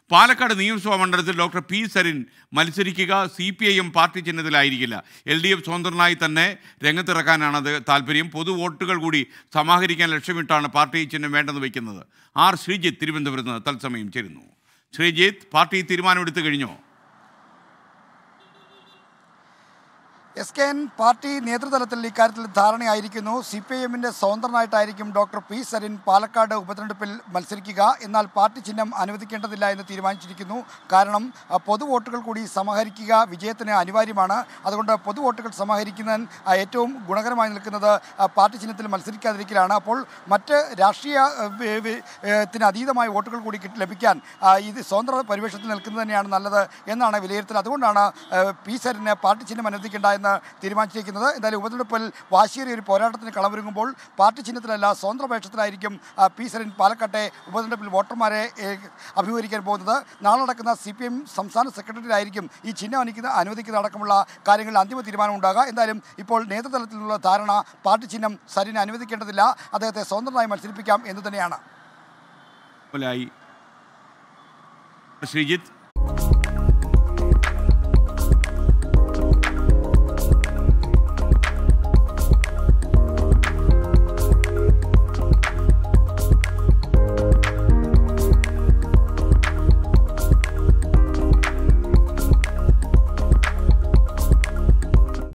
പാലക്കാട് നിയമസഭാ മണ്ഡലത്തിൽ doctor P Sarin മത്സരിക്കുക CPIM പാർട്ടി ചിഹ്നത്തിലായിരിക്കില്ല. LDF സ്വതന്ത്രനായി തന്നെ രംഗത്തിറക്കാനാണ് അത് താല്പര്യം. പൊതു വോട്ടുകൾ കൂടി സമാഹരിക്കാൻ ലക്ഷ്യമിട്ടാണ് പാർട്ടി ചിഹ്നം വേണ്ടെന്ന് വയ്ക്കുന്നത്. ശ്രീജിത്ത് തിരുവനന്തപുരത്ത് നിന്ന് തത്സമയം ചേരുന്നു. ശ്രീജിത്ത്, പാർട്ടി തീരുമാനമെടുത്തു കഴിഞ്ഞോ? SKN പാർട്ടി നേതൃതലത്തിൽ ഇക്കാര്യത്തിൽ ധാരണയായിരിക്കുന്നു. CPIMന്റെ സ്വതന്ത്രനായിട്ടായിരിക്കും ഡോക്ടർ പി സരിൻ പാലക്കാട് ഉപതെരഞ്ഞെടുപ്പിൽ മത്സരിക്കുക. എന്നാൽ പാർട്ടി ചിഹ്നം അനുവദിക്കേണ്ടതില്ല എന്ന് തീരുമാനിച്ചിരിക്കുന്നു. കാരണം പൊതു വോട്ടുകൾ കൂടി സമാഹരിക്കുക വിജയത്തിന് അനിവാര്യമാണ്. അതുകൊണ്ട് പൊതു വോട്ടുകൾ സമാഹരിക്കുന്നതിന് ഏറ്റവും ഗുണകരമായി നിൽക്കുന്നത് പാർട്ടി ചിഹ്നത്തിൽ മത്സരിക്കാതിരിക്കലാണ്. അപ്പോൾ മറ്റ് രാഷ്ട്രീയത്തിന് അതീതമായ വോട്ടുകൾ കൂടി ലഭിക്കാൻ ഇത് സ്വതന്ത്ര പരിവേഷത്തിൽ നിൽക്കുന്നത് തന്നെയാണ് നല്ലത് എന്നാണ് വിലയിരുത്തൽ. അതുകൊണ്ടാണ് പി സരിന് പാർട്ടി ചിഹ്നം അനുവദിക്കേണ്ട എന്ന് തീരുമാനിച്ചിരിക്കുന്നത്. എന്തായാലും ഉപതെരഞ്ഞെടുപ്പിൽ വാശിയേറിയ ഒരു പോരാട്ടത്തിന് കളമൊരുങ്ങുമ്പോൾ പാർട്ടി ചിഹ്നത്തിലല്ല സ്വതന്ത്ര വേഷത്തിലായിരിക്കും പി സരിൻ പാലക്കാട്ടെ ഉപതെരഞ്ഞെടുപ്പിൽ വോട്ടർമാരെ അഭിമുഖീകരിക്കാൻ പോകുന്നത്. നാളെ നടക്കുന്ന CPIM സംസ്ഥാന സെക്രട്ടറിയായിരിക്കും ഈ ചിഹ്നം അനുവദിക്കുന്ന അടക്കമുള്ള കാര്യങ്ങളിൽ അന്തിമ തീരുമാനം ഉണ്ടാകുക. എന്തായാലും ഇപ്പോൾ നേതൃതലത്തിലുള്ള ധാരണ പാർട്ടി ചിഹ്നം സരിന് അനുവദിക്കേണ്ടതില്ല, അദ്ദേഹത്തെ സ്വതന്ത്രമായി മത്സരിപ്പിക്കാം എന്ന് തന്നെയാണ്. ശ്രീജിത്ത്.